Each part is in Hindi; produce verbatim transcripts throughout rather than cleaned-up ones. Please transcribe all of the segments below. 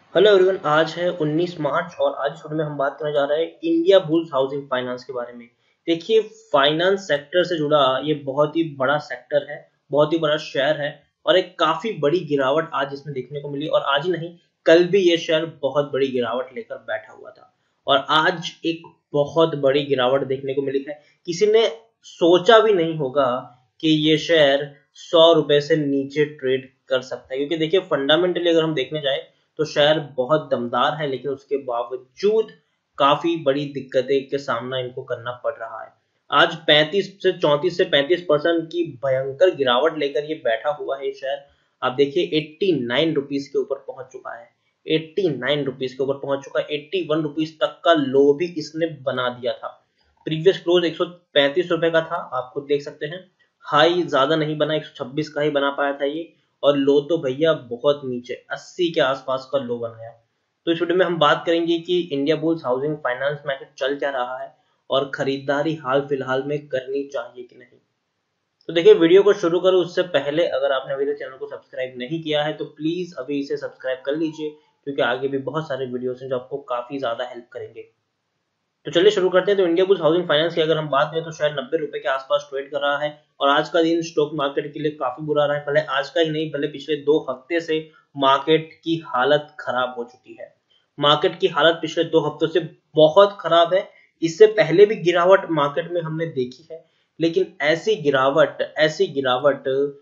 Hello everyone. आज है उन्नीस मार्च और आज इस वीडियो में हम बात करने जा रहे हैं इंडिया बुल्स हाउसिंग फाइनेंस के बारे में। देखिए, फाइनेंस सेक्टर से जुड़ा ये बहुत ही बड़ा सेक्टर है, बहुत ही बड़ा शेयर है और एक काफी बड़ी गिरावट आज इसमें देखने को मिली। और आज ही नहीं, कल भी ये शेयर बहुत बड़ी गिरावट लेकर बैठा हुआ था और आज एक बहुत बड़ी गिरावट देखने को मिली है। किसी ने सोचा भी नहीं होगा कि ये शेयर सौ रुपए से नीचे ट्रेड कर सकता है, क्योंकि देखिए फंडामेंटली अगर हम देखने जाए तो शेयर बहुत दमदार है, लेकिन उसके बावजूद काफी बड़ी दिक्कतें के सामना इनको करना पड़ रहा है। आज पैंतीस से चौंतीस से पैंतीस परसेंट की भयंकर गिरावट लेकर ये बैठा हुआ है शेयर। आप देखिए एट्टी नाइन रुपीज के ऊपर पहुंच चुका है, एट्टी नाइन रुपीज के ऊपर पहुंच चुका है। एट्टी वन रुपीज तक का लो भी इसने बना दिया था। प्रीवियस क्लोज एक सौ पैंतीस रुपए का था, आप खुद देख सकते हैं। हाई ज्यादा नहीं बना, एक सौ छब्बीस का ही बना पाया था ये। और लो तो भैया बहुत नीचे अस्सी के आसपास का लो बनाया। तो इस वीडियो में हम बात करेंगे कि इंडिया बुल्स हाउसिंग फाइनेंस में आखिर चल क्या रहा है और खरीदारी हाल फिलहाल में करनी चाहिए कि नहीं। तो देखिए, वीडियो को शुरू करूं उससे पहले अगर आपने अभी तक चैनल को सब्सक्राइब नहीं किया है तो प्लीज अभी इसे सब्सक्राइब कर लीजिए, क्योंकि आगे भी बहुत सारे वीडियोस हैं जो आपको काफी ज्यादा हेल्प करेंगे। तो चलिए शुरू करते हैं। तो इंडिया बुल्स हाउसिंग फाइनेंस की अगर हम बात करें तो शायद नब्बे रुपए के आसपास ट्रेड कर रहा है और आज का दिन स्टॉक मार्केट के लिए काफी बुरा रहा है। भले आज का ही नहीं, भले पिछले दो हफ्ते से मार्केट की हालत खराब हो चुकी है। मार्केट की हालत पिछले दो हफ्तों से बहुत खराब है। इससे पहले भी गिरावट मार्केट में हमने देखी है, लेकिन ऐसी गिरावट ऐसी गिरावट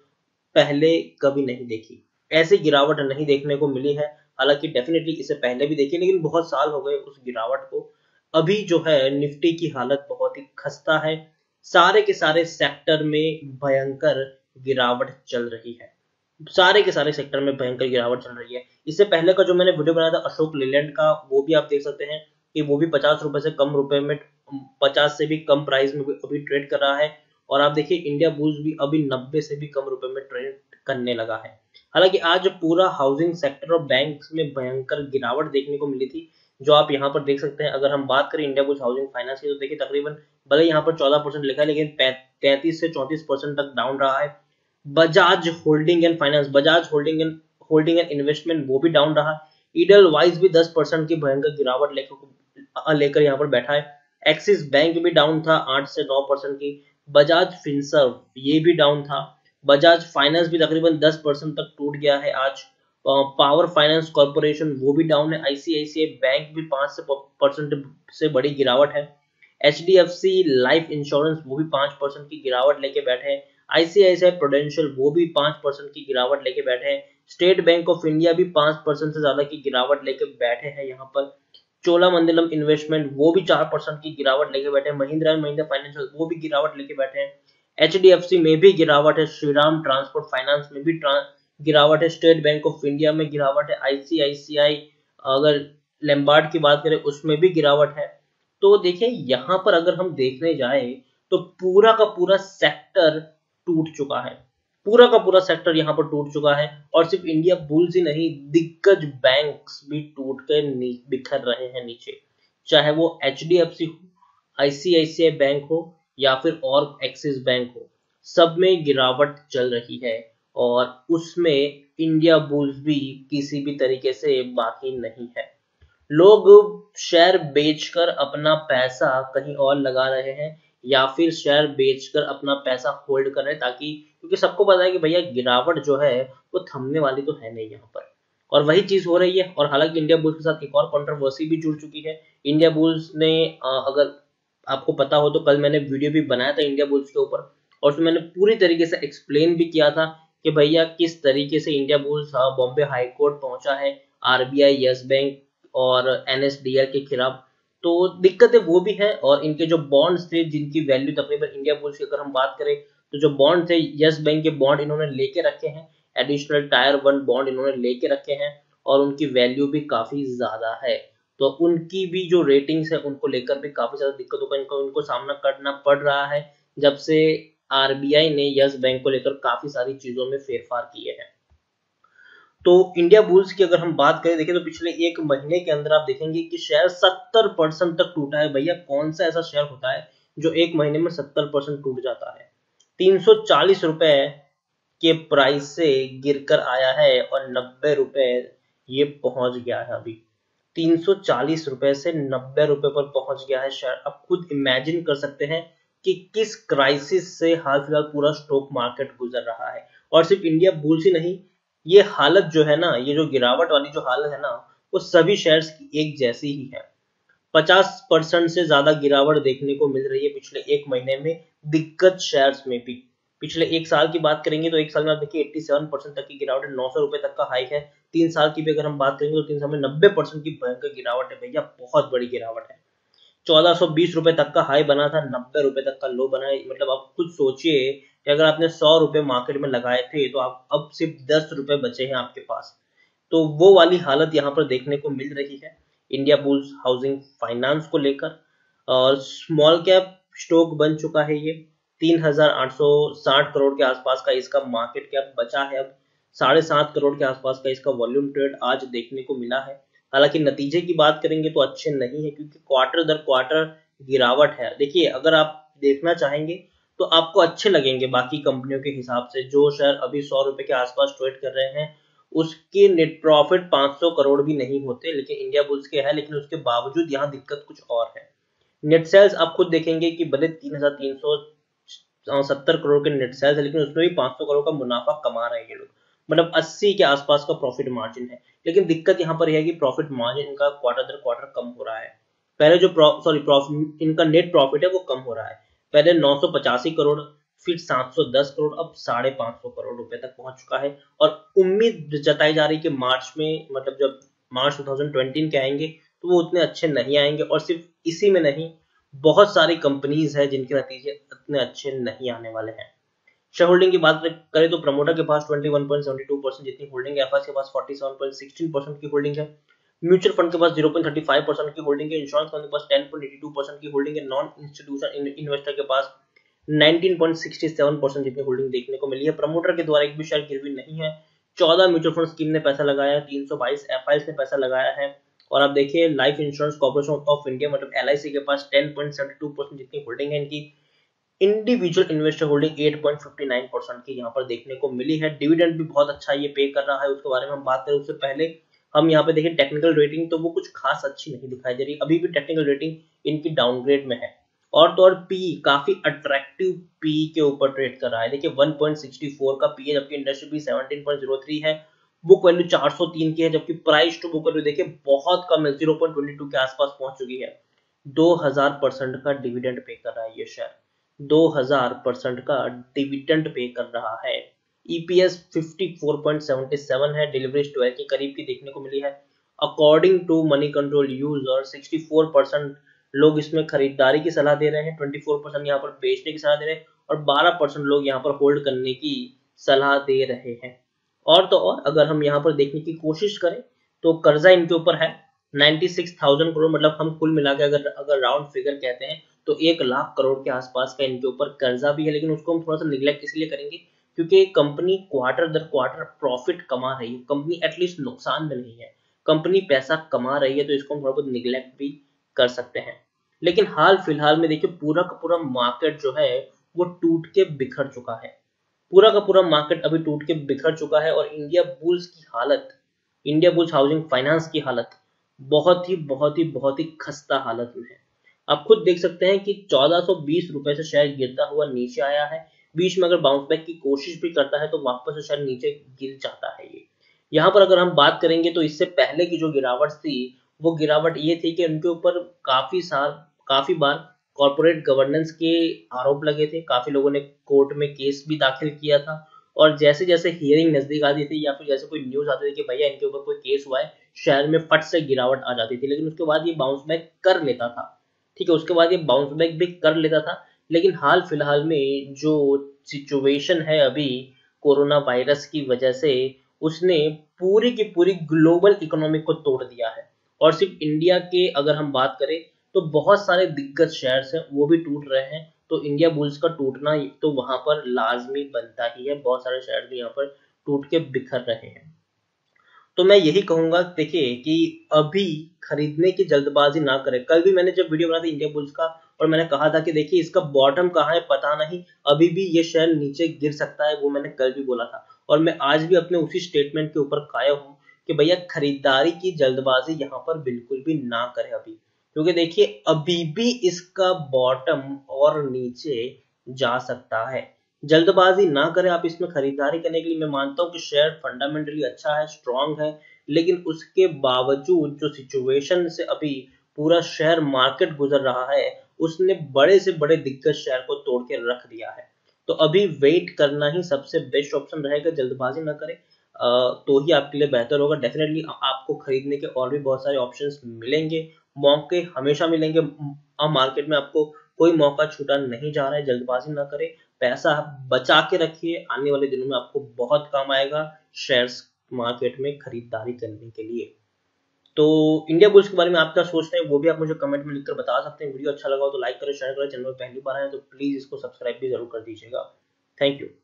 पहले कभी नहीं देखी। ऐसी गिरावट नहीं देखने को मिली है। हालांकि डेफिनेटली इसे पहले भी देखी, लेकिन बहुत साल हो गए उस गिरावट को। अभी जो है निफ्टी की हालत बहुत ही खस्ता है। सारे के सारे सेक्टर में भयंकर गिरावट चल रही है। सारे के सारे सेक्टर में भयंकर गिरावट चल रही है। इससे पहले का जो मैंने वीडियो बनाया था अशोक लेलैंड का, वो भी आप देख सकते हैं कि वो भी पचास रुपए से कम रुपए में, पचास से भी कम प्राइस में अभी ट्रेड कर रहा है। और आप देखिए इंडिया बुल्स भी अभी नब्बे से भी कम रुपए में ट्रेड करने लगा है। हालांकि आज पूरा हाउसिंग सेक्टर और बैंक्स में भयंकर गिरावट देखने को मिली थी, जो आप यहाँ पर देख सकते हैं। अगर हम बात करें इंडिया बुल्स हाउसिंग फाइनेंस की तो देखिए तकरीबन, भले यहाँ पर चौदह परसेंट लिखा है लेकिन तैंतीस से चौंतीस परसेंट तक डाउन रहा है। Bajaj holding and finance, Bajaj holding and holding and investment वो भी डाउन रहा। ईडल वाइज भी दस परसेंट की भयंकर गिरावट लेकर लेकर यहाँ पर बैठा है। एक्सिस बैंक भी डाउन था आठ से नौ परसेंट की। बजाज फिनसर्व ये भी डाउन था। बजाज फाइनेंस भी तकरीबन दस परसेंट तक टूट गया है आज। पावर फाइनेंस कॉर्पोरेशन वो भी डाउन है। आईसीआईसीआई बैंक भी पांच से परसेंट से बड़ी गिरावट है। एचडीएफसी लाइफ इंश्योरेंस वो भी पांच परसेंट की गिरावट लेके बैठे हैं। आईसीआईसीआई प्रूडेंशियल वो भी पांच परसेंट की गिरावट लेके बैठे हैं। स्टेट बैंक ऑफ इंडिया भी पांच परसेंट से ज्यादा की गिरावट लेके बैठे हैं यहाँ पर। चोलामंडलम इन्वेस्टमेंट वो भी चार परसेंट की गिरावट लेके बैठे हैं। महिंद्रा एंड महिंद्रा फाइनेंशियल वो भी गिरावट लेके बैठे हैं। एचडीएफसी में भी गिरावट है। श्रीराम ट्रांसपोर्ट फाइनेंस में भी गिरावट है। स्टेट बैंक ऑफ इंडिया में गिरावट है। आईसीआईसीआई, अगर लैम्बार्ड की बात करें उसमें भी गिरावट है। तो देखिए यहाँ पर अगर हम देखने जाए तो पूरा का पूरा सेक्टर टूट चुका है। पूरा का पूरा सेक्टर यहाँ पर टूट चुका है। और सिर्फ इंडिया बुल्स ही नहीं, दिग्गज बैंक्स भी टूट कर बिखर रहे हैं नीचे। चाहे वो एचडीएफसी हो, आईसीआईसीआई बैंक हो या फिर और एक्सिस बैंक हो, सब में गिरावट चल रही है। और उसमें इंडिया बुल्स भी किसी भी तरीके से बाकी नहीं है। लोग शेयर बेचकर अपना पैसा कहीं और लगा रहे हैं या फिर शेयर बेचकर अपना पैसा होल्ड कर रहे हैं, ताकि, क्योंकि सबको पता है कि भैया गिरावट जो है वो थमने वाली तो है नहीं यहाँ पर। और वही चीज हो रही है। और हालांकि इंडिया बुल्स के साथ एक और कंट्रोवर्सी भी जुड़ चुकी है। इंडिया बुल्स ने, अगर आपको पता हो तो कल मैंने वीडियो भी बनाया था इंडिया बुल्स के ऊपर, और उसमें मैंने पूरी तरीके से एक्सप्लेन भी किया था कि भैया किस तरीके से Indiabulls Bombay high court पहुंचा है आरबीआई, यस बैंक और एनएसडीएल के खिलाफ। तो दिक्कतें वो भी है। और इनके जो बॉन्ड्स थे जिनकी वैल्यू तकरीबन इंडिया बुल्स की अगर हम बात करें तो जो बॉन्ड थे, यस बैंक के बॉन्ड इन्होंने लेके रखे हैं। एडिशनल टायर वन बॉन्ड इन्होंने लेके रखे हैं और उनकी वैल्यू भी काफी ज्यादा है। तो उनकी भी जो रेटिंग्स है उनको लेकर भी काफी ज्यादा दिक्कतों का इनको इनको सामना करना पड़ रहा है, जब से आरबीआई ने यस बैंक को लेकर काफी सारी चीजों में फेरफार किए हैं। तो इंडिया बुल्स की अगर हम बात करें, देखिए तो पिछले एक महीने के अंदर आप देखेंगे कि शेयर सत्तर परसेंट तक टूटा है। भैया कौन सा ऐसा शेयर होता है जो एक महीने में सत्तर परसेंट टूट जाता है। तीन सौ चालीस रुपए के प्राइस से गिरकर आया है और नब्बे रुपए ये पहुंच गया है अभी तीन सौ चालीस रुपए से नब्बे रुपए पर पहुंच गया है शेयर। अब खुद इमेजिन कर सकते हैं कि किस क्राइसिस से हाल फिलहाल पूरा स्टॉक मार्केट गुजर रहा है। और सिर्फ इंडिया बुल्स ही नहीं, ये हालत जो है ना, ये जो गिरावट वाली जो हालत है ना, वो सभी शेयर्स की एक जैसी ही है। पचास परसेंट से ज्यादा गिरावट देखने को मिल रही है पिछले एक महीने में दिग्गज शेयर्स में भी। पिछले एक साल की बात करेंगे तो एक साल में आप देखिए सत्तासी परसेंट तक की गिरावट है, नौ सौ रुपए तक का हाई है। तीन साल की भी अगर हम बात करेंगे तो तीन साल में नब्बे परसेंट की भयंकर गिरावट है भैया, बहुत बड़ी गिरावट है। चौदह सौ बीस रुपए तक का हाई बना था, नब्बे रुपए तक का लो बना है। मतलब आप खुद सोचिए कि अगर आपने सौ रुपए मार्केट में लगाए थे तो आप अब सिर्फ दस रुपए बचे हैं आपके पास। तो वो वाली हालत यहाँ पर देखने को मिल रही है इंडिया बुल्स हाउसिंग फाइनेंस को लेकर। और स्मॉल कैप स्टॉक बन चुका है ये, तीन हजार आठ सौ साठ करोड़ के आसपास का इसका मार्केट कैप बचा है। अब साढ़े सात करोड़ के आसपास का इसका वॉल्यूम ट्रेड आज देखने को मिला है। हालांकि नतीजे की बात करेंगे तो अच्छे नहीं है, क्योंकि क्वार्टर दर क्वार्टर गिरावट है। देखिए अगर आप देखना चाहेंगे तो आपको अच्छे लगेंगे बाकी कंपनियों के हिसाब से। जो शेयर अभी सौ रुपए के आसपास ट्रेड कर रहे हैं उसके नेट प्रॉफिट पाँच सौ करोड़ भी नहीं होते, लेकिन इंडिया बुल्स के है, लेकिन उसके बावजूद यहाँ दिक्कत कुछ और है। नेट सेल्स आप खुद देखेंगे कि भले तीन हजार तीन सौ सत्तर करोड़ के नेट सेल्स है, लेकिन उसमें भी पाँच सौ करोड़ का मुनाफा कमा रहे हैं ये लोग। मतलब अस्सी के आसपास का प्रॉफिट मार्जिन है। लेकिन दिक्कत यहाँ पर यह है कि प्रॉफिट मार्जिन इनका क्वार्टर दर क्वार्टर कम हो रहा है। पहले जो सॉरी प्रॉफिट इनका नेट प्रॉफिट है वो कम हो रहा है। पहले नौ सौ पचासी करोड़, फिर सात सौ दस करोड़, अब साढ़े पांच सौ करोड़ रुपए तक पहुंच चुका है। और उम्मीद जताई जा रही है कि मार्च में, मतलब जब मार्च दो हज़ार बीस के आएंगे तो वो उतने अच्छे नहीं आएंगे। और सिर्फ इसी में नहीं, बहुत सारी कंपनीज है जिनके नतीजे इतने अच्छे नहीं आने वाले हैं। शेयर होल्डिंग की बात करें तो प्रमोटर के पास इक्कीस पॉइंट सात दो परसेंट जितनी होल्डिंग है, एफएस के पास सैंतालीस पॉइंट एक छह परसेंट की होल्डिंग है, म्यूचुअल फंड के पास ज़ीरो पॉइंट तीन पाँच परसेंट की होल्डिंग है, इंश्योरेंस कंपनी के पास दस पॉइंट बयासी परसेंट की होल्डिंग है, नॉन इंस्टीट्यूशनल इन्वेस्टर के पास उन्नीस पॉइंट सड़सठ परसेंट जितनी होल्डिंग देखने को मिली है। प्रमोटर के द्वारा एक भी शेयर गिरवी नहीं है। चौदह म्यूचुअल फंड स्कीम ने पैसा लगाया है, तीन सौ बाईस एफआईएस ने पैसा लगाया है। और आप देखिए life insurance corporation of India मतलब एलआईसी के पास दस पॉइंट सात दो परसेंट जितनी होल्डिंग है इनकी। इंडिविजुअल इन्वेस्टर होल्डिंग आठ पॉइंट पाँच नौ परसेंट की यहाँ पर देखने को मिली है। डिविडेंड भी बहुत अच्छा ये पे कर रहा है, उसके बारे में हम बात करें उससे पहले हम यहाँ पे देखें टेक्निकल रेटिंग, तो वो कुछ खास अच्छी नहीं दिखाई दे रही, अभी भी टेक्निकल रेटिंग इनकी डाउनग्रेड में है। और तो और पी काफी अट्रैक्टिव पी के ऊपर ट्रेड कर रहा है। देखिए वन पॉइंट सिक्स फोर का पी है, जबकि इंडस्ट्री पी सत्रह पॉइंट ज़ीरो थ्री है। बुक वैल्यू चार सौ तीन की है, जबकि प्राइस टू बुक वैल्यू देखिए बहुत कम है, ज़ीरो पॉइंट दो दो के आसपास पहुंच चुकी है। दो हज़ार परसेंट का डिविडेंड पे कर रहा है ये शेयर, दो हज़ार परसेंट का डिविडेंड पे कर रहा है। ईपीएस चौवन पॉइंट सात सात है, डिलीवरी ट्वेल्व के करीब की देखने को मिली है। According to Moneycontrol user चौंसठ परसेंट लोग इसमें खरीदारी की सलाह दे रहे हैं, चौबीस परसेंट यहाँ पर बेचने की सलाह दे रहे हैं और बारह परसेंट लोग यहाँ पर होल्ड करने की सलाह दे रहे हैं। और तो और अगर हम यहाँ पर देखने की कोशिश करें तो कर्जा इनके ऊपर है छियानवे हज़ार करोड़, मतलब हम कुल मिला के अगर अगर राउंड फिगर कहते हैं तो एक लाख करोड़ के आसपास का इनके ऊपर कर्जा भी है। लेकिन उसको हम थोड़ा सा निगलेक्ट इसलिए करेंगे क्योंकि कंपनी क्वार्टर दर क्वार्टर प्रॉफिट कमा रही है, कंपनी एटलीस्ट नुकसान में नहीं है, कंपनी पैसा कमा रही है, तो इसको हम थोड़ा बहुत निगलेक्ट भी कर सकते हैं। लेकिन हाल फिलहाल में देखिए पूरा का पूरा मार्केट जो है वो टूट के बिखर चुका है, पूरा का पूरा मार्केट अभी टूट के बिखर चुका है। और इंडिया बुल्स की हालत, इंडिया बुल्स हाउसिंग फाइनेंस की हालत बहुत ही बहुत ही बहुत ही खस्ता हालत में है। आप खुद देख सकते हैं कि चौदह सौ बीस रुपए से शेयर गिरता हुआ नीचे आया है, बीच में अगर बाउंस बैक की कोशिश भी करता है तो वापस से शेयर नीचे गिर जाता है। ये यहाँ पर अगर हम बात करेंगे तो इससे पहले की जो गिरावट थी वो गिरावट ये थी कि उनके ऊपर काफी साल काफी बार कॉर्पोरेट गवर्नेंस के आरोप लगे थे, काफी लोगों ने कोर्ट में केस भी दाखिल किया था। और जैसे जैसे हियरिंग नजदीक आती थी या फिर जैसे कोई न्यूज आती थी कि भैया इनके ऊपर कोई केस हुआ है, शहर में फट से गिरावट आ जाती थी। लेकिन उसके बाद ये बाउंस बैक कर लेता था, ठीक है, उसके बाद ये बाउंस बैक भी कर लेता था। लेकिन हाल फिलहाल में जो सिचुएशन है अभी कोरोना वायरस की वजह से, उसने पूरी की पूरी ग्लोबल इकोनॉमी को तोड़ दिया है। और सिर्फ इंडिया के अगर हम बात करें तो बहुत सारे दिग्गज शेयर्स हैं वो भी टूट रहे हैं। तो इंडिया बुल्स का टूटना तो वहां पर लाजमी बनता ही है, बहुत सारे शेयर भी यहाँ पर टूट के बिखर रहे हैं। तो मैं यही कहूंगा देखिए कि अभी खरीदने की जल्दबाजी ना करें। कल भी मैंने जब वीडियो बना था इंडिया बुल्स का और मैंने कहा था कि देखिए इसका बॉटम कहाँ है पता नहीं, अभी भी ये शेयर नीचे गिर सकता है, वो मैंने कल भी बोला था। और मैं आज भी अपने उसी स्टेटमेंट के ऊपर कायम हूँ कि भैया खरीदारी की जल्दबाजी यहाँ पर बिल्कुल भी ना करें अभी, क्योंकि देखिए अभी भी इसका बॉटम और नीचे जा सकता है। जल्दबाजी ना करें आप इसमें खरीदारी करने के लिए। मैं मानता हूँ कि शेयर फंडामेंटली अच्छा है, स्ट्रांग है, लेकिन उसके बावजूद जो सिचुएशन से अभी पूरा शेयर मार्केट गुजर रहा है उसने बड़े से बड़े दिग्गज शेयर को तोड़ के रख दिया है। तो अभी वेट करना ही सबसे बेस्ट ऑप्शन रहेगा, जल्दबाजी ना करें तो ही आपके लिए बेहतर होगा। डेफिनेटली आपको खरीदने के और भी बहुत सारे ऑप्शंस मिलेंगे, मौके हमेशा मिलेंगे। अब मार्केट में आपको कोई मौका छूटा नहीं जा रहा है, जल्दबाजी ना करें, पैसा बचा के रखिए, आने वाले दिनों में आपको बहुत काम आएगा शेयर्स मार्केट में खरीदारी करने के लिए। तो इंडिया बुल्स के बारे में आप क्या सोचते हैं वो भी आप मुझे कमेंट में लिखकर बता सकते हैं। वीडियो अच्छा लगा हो तो लाइक करें, शेयर करें, चैनल में पहली बार आए तो प्लीज इसको सब्सक्राइब भी जरूर कर दीजिएगा। Thank you.